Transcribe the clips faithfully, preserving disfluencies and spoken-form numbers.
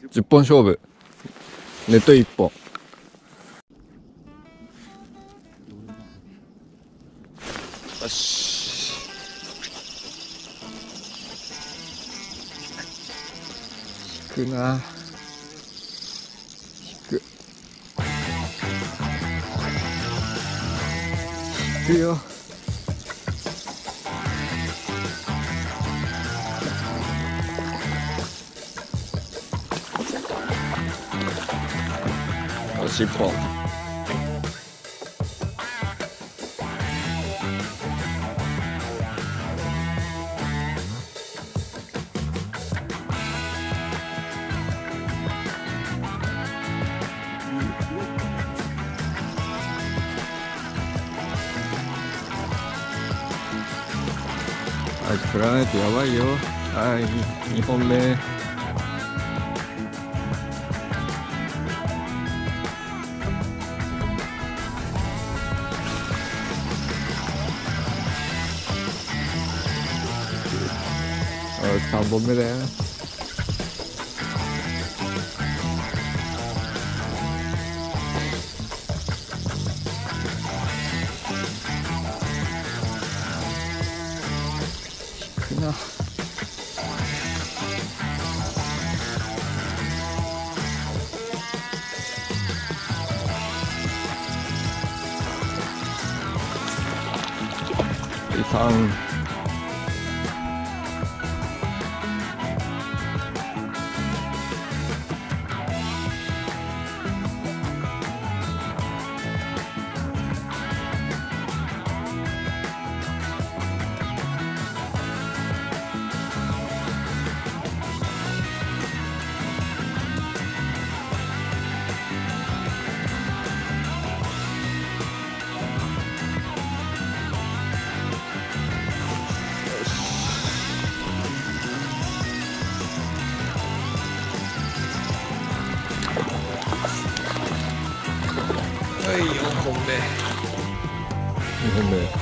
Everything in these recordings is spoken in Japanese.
じゅっぽん勝負、ネットいっぽん。よし、引くな、引く引くよ。よし、いっぽん。はい、振らないとやばいよ。はい、にほんめ。さんぼんめだよ。引くな。さん。はい、よんほんめ。にほんめ。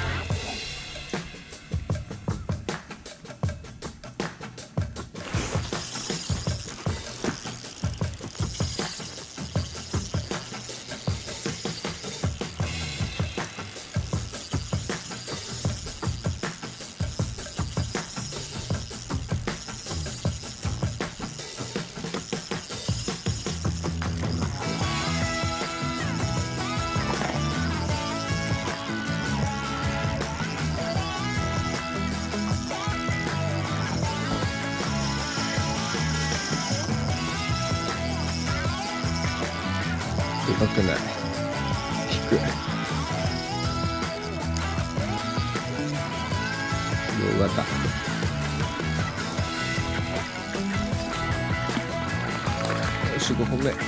うまくない。引く。両型。よし、ごほんめ。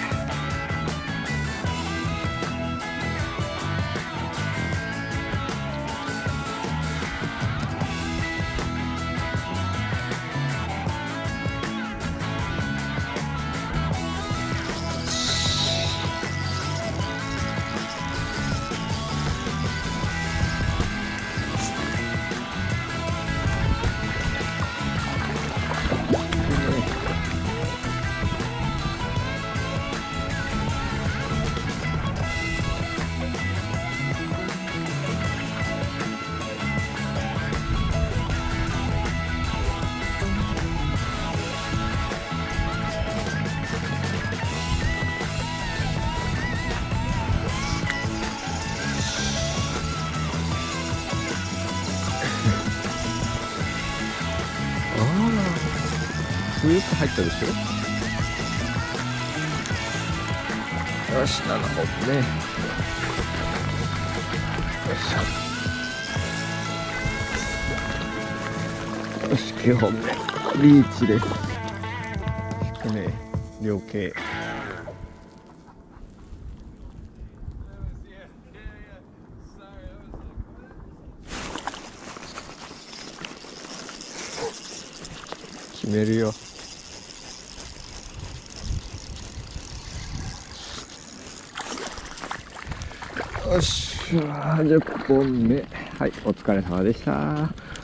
スーッと入ったでしょ。よし、ななほんめ。よいしょ。よし、きゅうほんめ。リーチです。引くね、両形。決めるよ。よし、じゅっぽんめ。はい、お疲れ様でした。